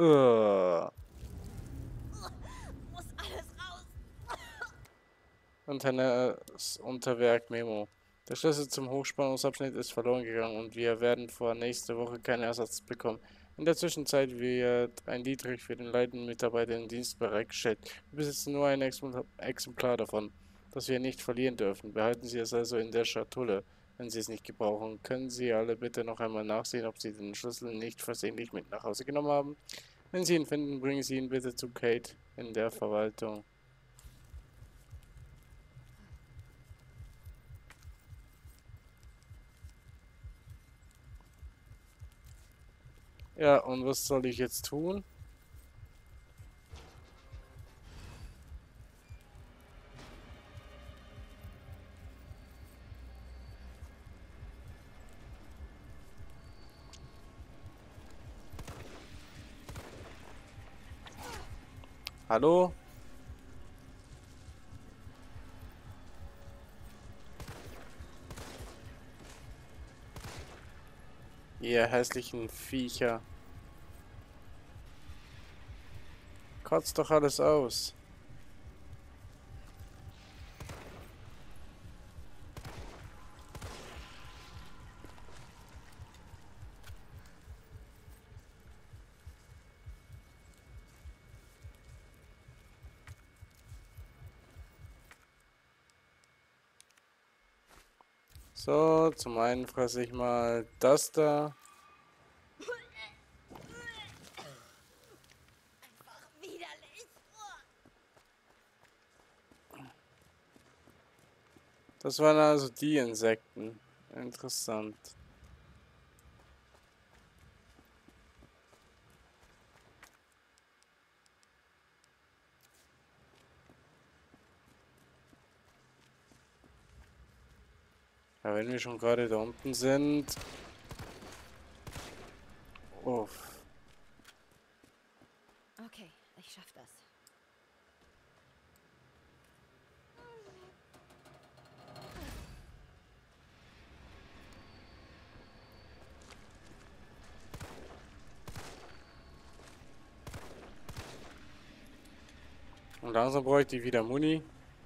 Muss alles raus. Unterwerk Memo. Der Schlüssel zum Hochspannungsabschnitt ist verloren gegangen und wir werden vor nächste Woche keinen Ersatz bekommen. In der Zwischenzeit wird ein Dietrich für den leitenden Mitarbeiter im Dienst bereitgestellt. Wir besitzen nur ein Exemplar davon, das wir nicht verlieren dürfen. Behalten Sie es also in der Schatulle. Wenn Sie es nicht gebrauchen, können Sie alle bitte noch einmal nachsehen, ob Sie den Schlüssel nicht versehentlich mit nach Hause genommen haben. Wenn Sie ihn finden, bringen Sie ihn bitte zu Kate in der Verwaltung. Ja, und was soll ich jetzt tun? Hallo? Ihr hässlichen Viecher. Kotzt doch alles aus. So, zum einen fresse ich mal das da. Einfach widerlich. Das waren also die Insekten. Interessant. Ja, wenn wir schon gerade da unten sind. Uff. Okay, ich schaff das. Und langsam bräuchte ich wieder Muni.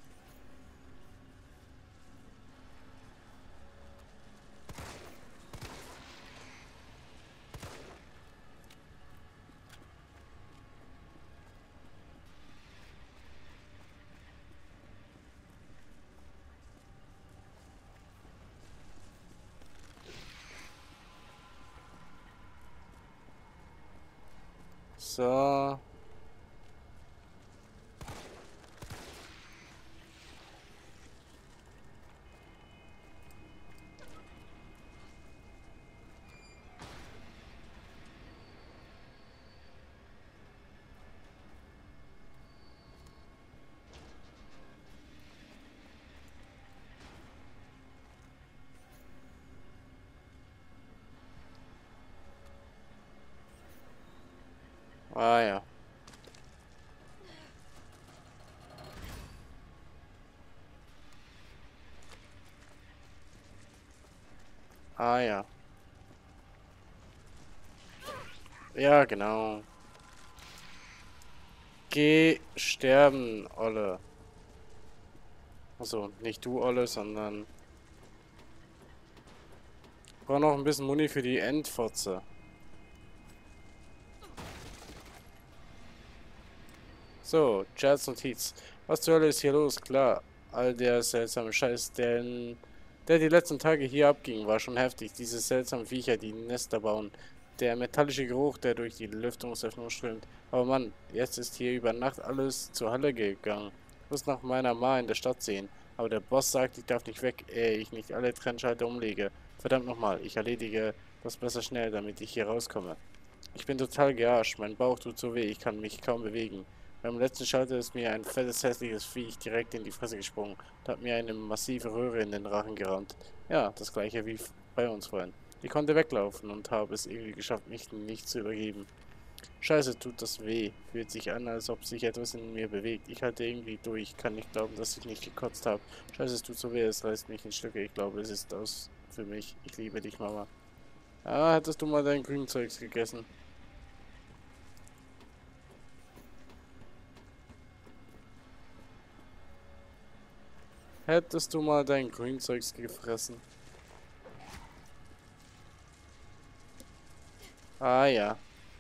So. Ah ja. Ah ja. Ja, genau. Geh sterben, Olle. Also, nicht du, Olle, sondern... Ich brauche noch ein bisschen Muni für die Endfotze. So, Chats Notiz. Was zur Hölle ist hier los? Klar, all der seltsame Scheiß, der die letzten Tage hier abging, war schon heftig. Diese seltsamen Viecher, die Nester bauen. Der metallische Geruch, der durch die Lüftungsöffnung strömt. Aber Mann, jetzt ist hier über Nacht alles zur Hölle gegangen. Ich muss nach meiner Ma in der Stadt sehen. Aber der Boss sagt, ich darf nicht weg, ehe ich nicht alle Trennschalter umlege. Verdammt nochmal, ich erledige das besser schnell, damit ich hier rauskomme. Ich bin total gearscht, mein Bauch tut so weh, ich kann mich kaum bewegen. Beim letzten Schalter ist mir ein fettes, hässliches Viech direkt in die Fresse gesprungen und hat mir eine massive Röhre in den Rachen gerammt. Ja, das gleiche wie bei uns vorhin. Ich konnte weglaufen und habe es irgendwie geschafft, mich nicht zu übergeben. Scheiße, tut das weh. Fühlt sich an, als ob sich etwas in mir bewegt. Ich halte irgendwie durch. Kann nicht glauben, dass ich nicht gekotzt habe. Scheiße, es tut so weh, es reißt mich in Stücke. Ich glaube, es ist aus für mich. Ich liebe dich, Mama. Ah, hättest du mal dein Grünzeugs gegessen. Hättest du mal dein Grünzeugs gefressen. Ah ja.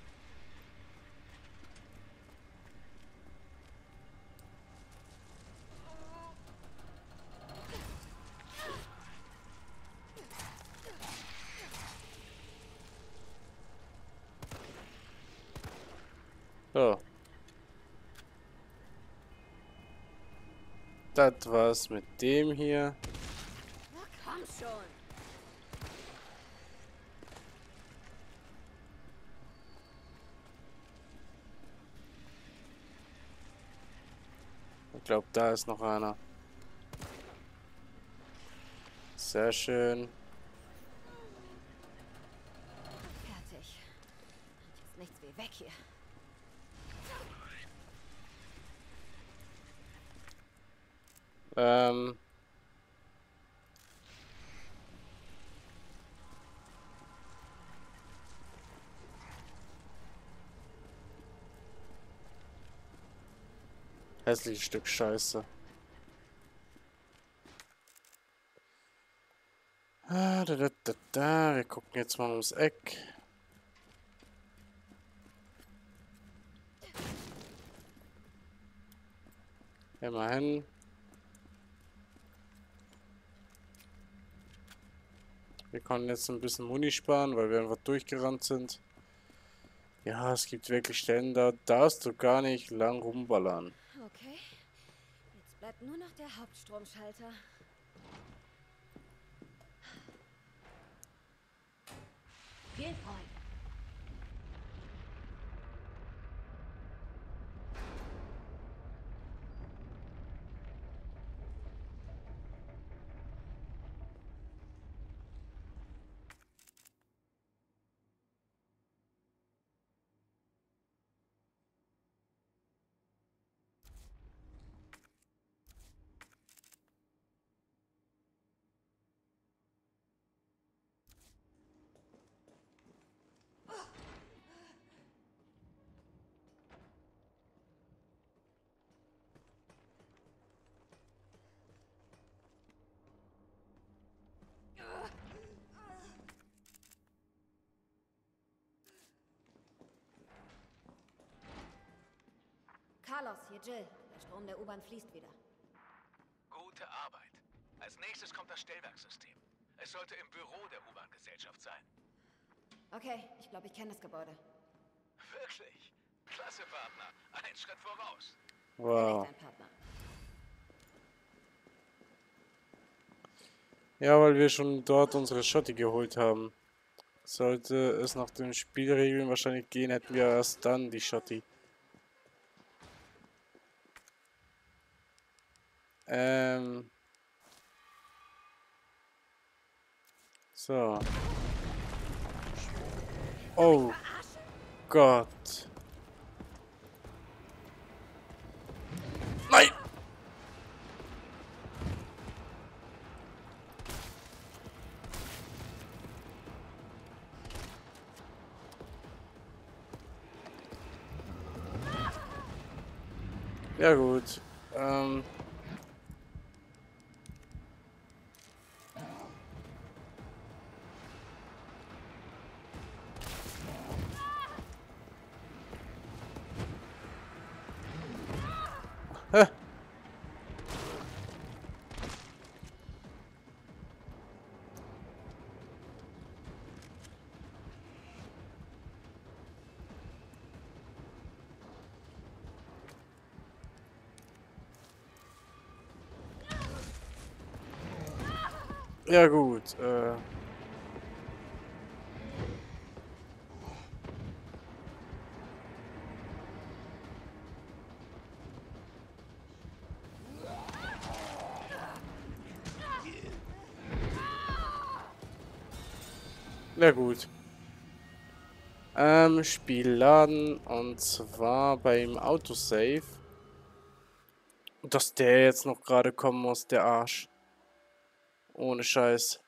So. Das war's mit dem hier. Na komm schon. Ich glaube, da ist noch einer. Sehr schön. Fertig. Und jetzt nichts wie weg hier. Ähm. Hässliches Stück Scheiße. Wir gucken jetzt mal ums Eck. Immerhin. Wir konnten jetzt ein bisschen Muni sparen, weil wir einfach durchgerannt sind. Ja, es gibt wirklich Stellen, da darfst du gar nicht lang rumballern. Okay. Jetzt bleibt nur noch der Hauptstromschalter. Viel Freude. Carlos, hier Jill. Der Strom der U-Bahn fließt wieder. Gute Arbeit. Als nächstes kommt das Stellwerkssystem. Es sollte im Büro der U-Bahn-Gesellschaft sein. Okay, ich glaube, ich kenne das Gebäude. Wirklich? Klasse, Partner. Ein Schritt voraus. Bin Wow. ich dein Partner. Ja, weil wir schon dort unsere Schotti geholt haben. Sollte es nach den Spielregeln wahrscheinlich gehen, hätten wir erst dann die Schotti. So. Oh Gott. Nein! Ja gut. Hä? Ja gut. Ja gut. Spiel laden und zwar beim Autosave. Dass der jetzt noch gerade kommen muss, der Arsch. Ohne Scheiß.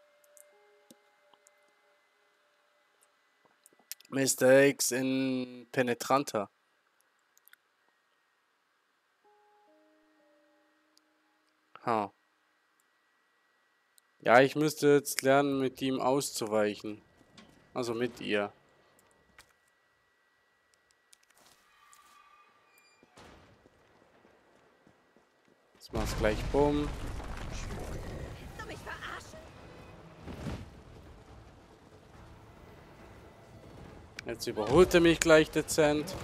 Mistakes in Penetranta. Ha. Ja, ich müsste jetzt lernen, mit ihm auszuweichen. Also mit ihr. Jetzt mach's gleich bumm. Willst du mich verarschen? Jetzt überholt er mich gleich dezent.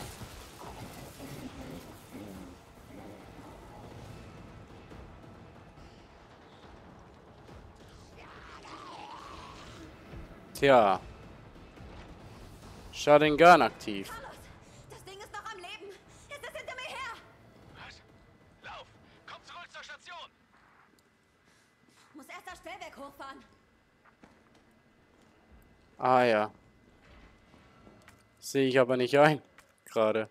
Tja. Sharingan aktiv. Carlos, das Ding ist noch am Leben. Es ist hinter mir her. Was? Lauf! Komm zurück zur Station! Muss erst das Stellwerk hochfahren. Ah ja. Sehe ich aber nicht ein. Gerade.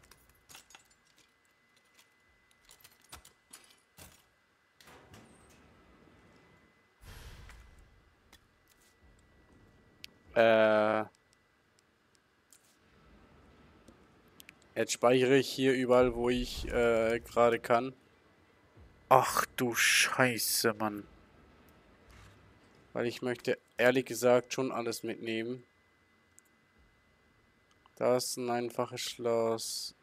Jetzt speichere ich hier überall, wo ich gerade kann. Ach du Scheiße, Mann. Weil ich möchte ehrlich gesagt schon alles mitnehmen. Da ist ein einfaches Schloss.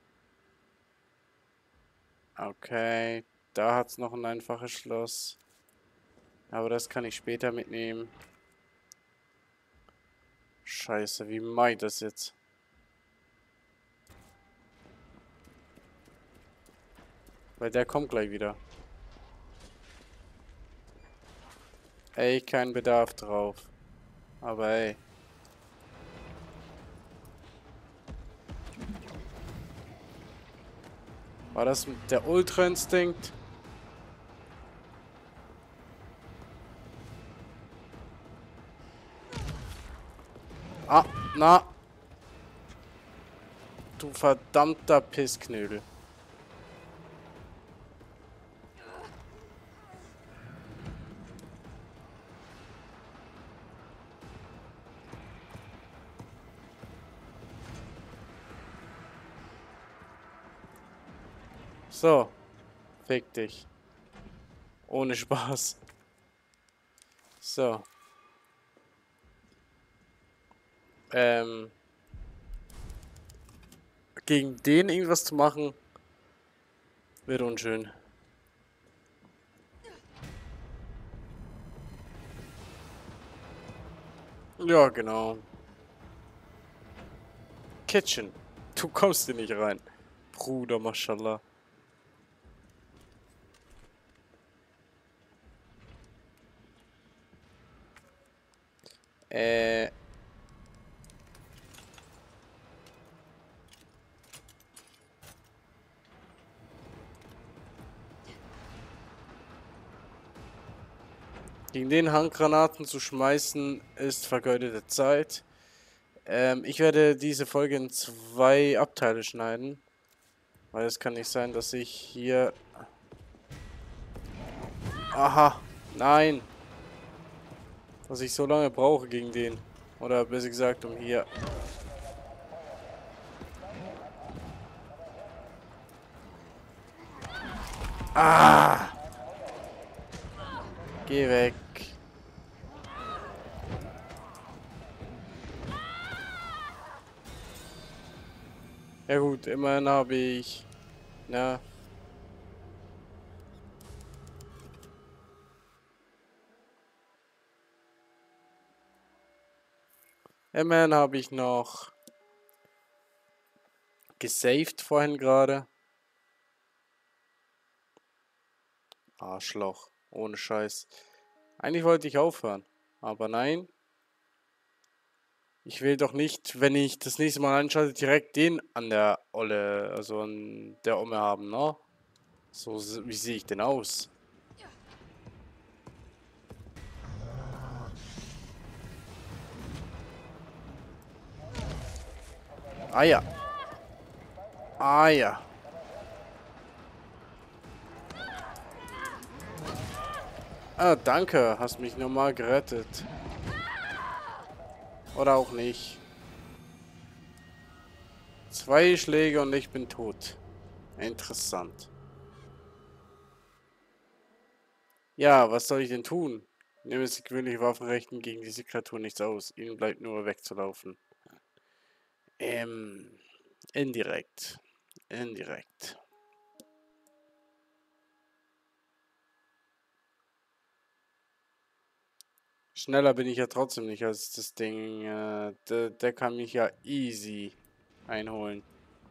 Okay. Da hat es noch ein einfaches Schloss. Aber das kann ich später mitnehmen. Scheiße, wie mache ich das jetzt? Weil der kommt gleich wieder. Ey, kein Bedarf drauf. Aber ey. War das der Ultra-Instinkt? Ah, na. Du verdammter Pissknödel. So. Fick dich. Ohne Spaß. So. Gegen den irgendwas zu machen, wird unschön. Ja, genau. Kitchen. Du kommst hier nicht rein. Bruder, mashallah. Äh. Gegen den Handgranaten zu schmeißen, ist vergeudete Zeit. Ich werde diese Folge in 2 Abteile schneiden. Weil es kann nicht sein, dass ich hier... Aha, nein. Dass ich so lange brauche gegen den. Oder besser gesagt, um hier... Ah! Geh weg. Ja gut, immerhin habe ich... Na... Immerhin habe ich noch... gesaved vorhin gerade. Arschloch. Ohne Scheiß. Eigentlich wollte ich aufhören. Aber nein. Ich will doch nicht, wenn ich das nächste Mal einschalte, direkt den an der Olle, also an der Omme haben, ne? So, wie sehe ich denn aus? Ah ja. Ah ja. Ah, danke. Hast mich nochmal gerettet. Oder auch nicht. 2 Schläge und ich bin tot. Interessant. Ja, was soll ich denn tun? Nehmen Sie gewöhnliche Waffen richten gegen diese Kreatur nichts aus. Ihnen bleibt nur wegzulaufen. Ähm, indirekt. Indirekt. Schneller bin ich ja trotzdem nicht als das Ding. Der kann mich ja easy einholen.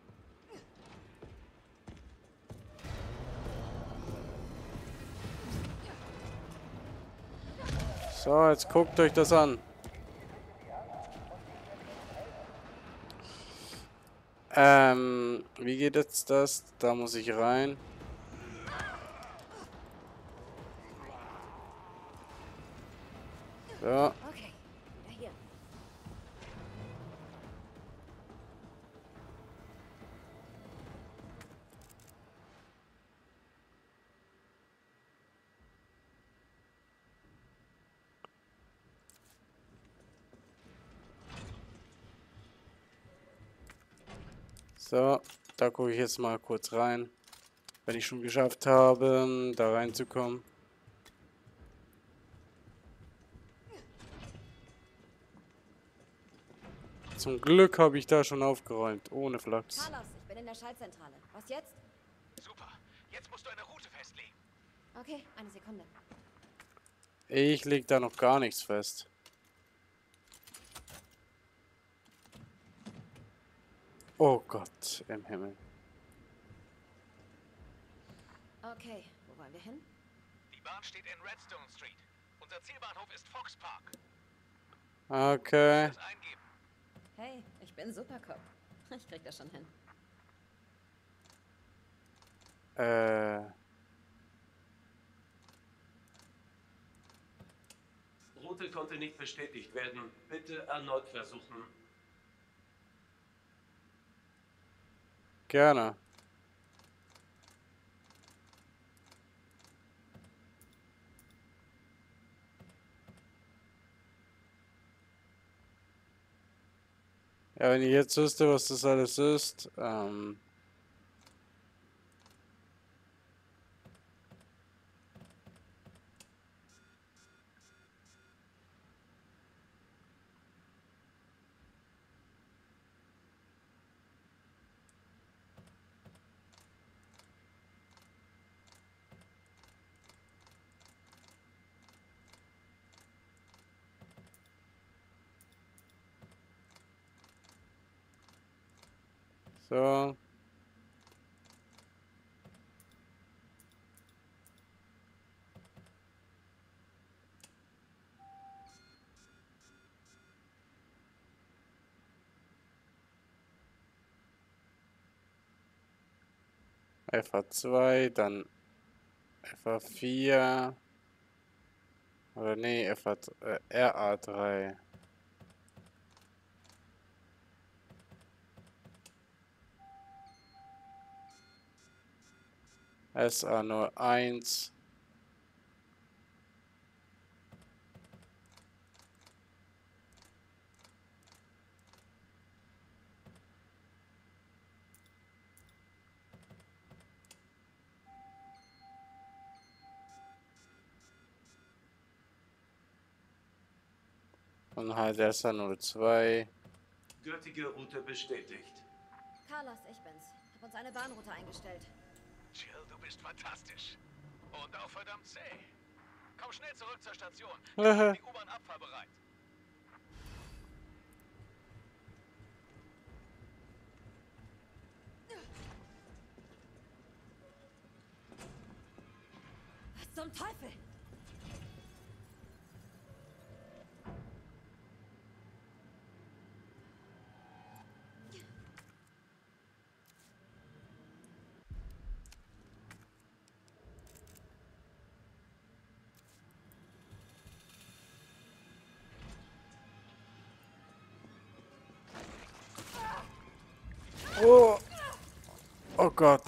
So, jetzt guckt euch das an. Wie geht jetzt das? Da muss ich rein. So. Okay, wieder hier. So, da gucke ich jetzt mal kurz rein. Wenn ich schon geschafft habe, da reinzukommen. Zum Glück habe ich da schon aufgeräumt, ohne Flachs. Carlos, ich bin in der Schaltzentrale. Was jetzt? Super. Jetzt musst du eine Route festlegen. Okay, eine Sekunde. Ich leg da noch gar nichts fest. Oh Gott im Himmel. Okay, wo wollen wir hin? Die Bahn steht in Redstone Street. Unser Zielbahnhof ist Fox Park. Okay. Das eingeben. Hey, ich bin Supercop. Ich krieg das schon hin. Route konnte nicht bestätigt werden. Bitte erneut versuchen. Gerne. Ja, wenn ich jetzt wüsste, was das alles ist, so. FA2, dann FA4. Oder nee, RA3. SA01. Und halt SA02. Gültige Route bestätigt. Carlos, ich bin's. Hab uns eine Bahnroute eingestellt. Jill, du bist fantastisch. Und auch verdammt zäh. Komm schnell zurück zur Station. Wir machen die U-Bahn abfahrbereit. Was zum Teufel? Oh. Oh Gott.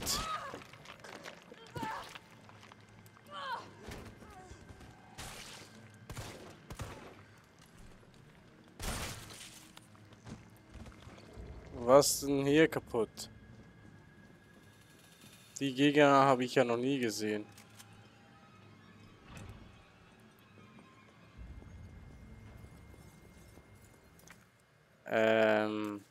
Was denn hier kaputt? Die Gegner habe ich ja noch nie gesehen. Ähm...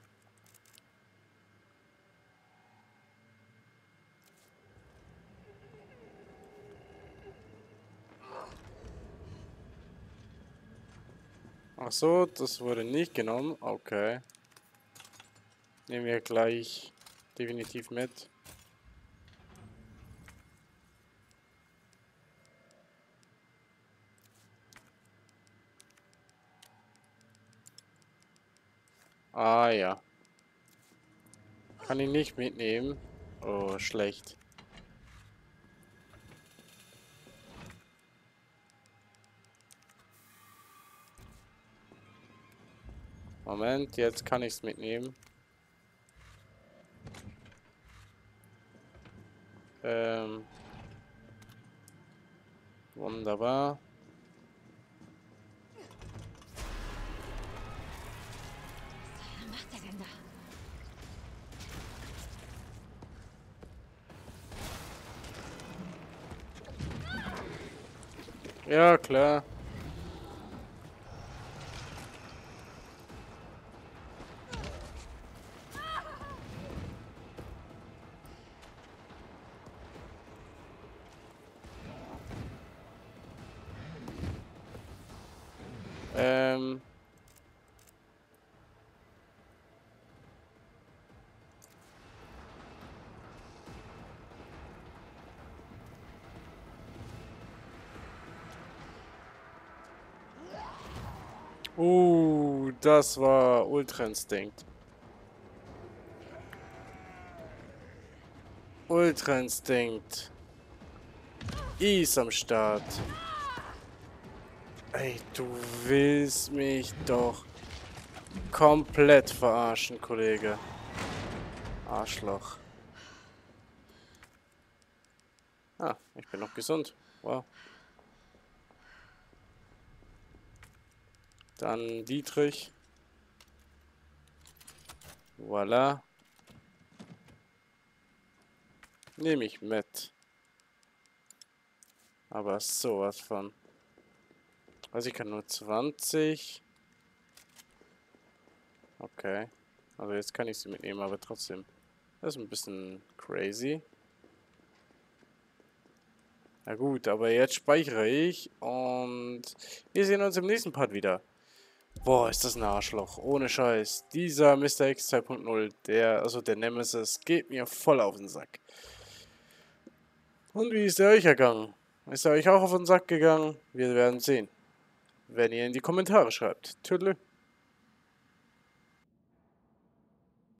Ach so, das wurde nicht genommen. Okay. Nehmen wir gleich definitiv mit. Ah ja. Kann ich nicht mitnehmen. Oh, schlecht. Moment, jetzt kann ich es mitnehmen. Wunderbar. Was macht der denn da? Ja, klar. Ähm... Das war Ultra Instinct. Ultra Instinct. Ist am Start. Ey, du willst mich doch komplett verarschen, Kollege. Arschloch. Ah, ich bin noch gesund. Wow. Dann Dietrich. Voila. Nehme ich mit. Aber sowas von. Also ich kann nur 20. Okay. Also jetzt kann ich sie mitnehmen, aber trotzdem. Das ist ein bisschen crazy. Na gut, aber jetzt speichere ich und wir sehen uns im nächsten Part wieder. Boah, ist das ein Arschloch. Ohne Scheiß. Dieser Mr. X 2.0, der Nemesis, geht mir voll auf den Sack. Und wie ist der euch ergangen? Ist er euch auch auf den Sack gegangen? Wir werden sehen. Wenn ihr in die Kommentare schreibt. Tschüss.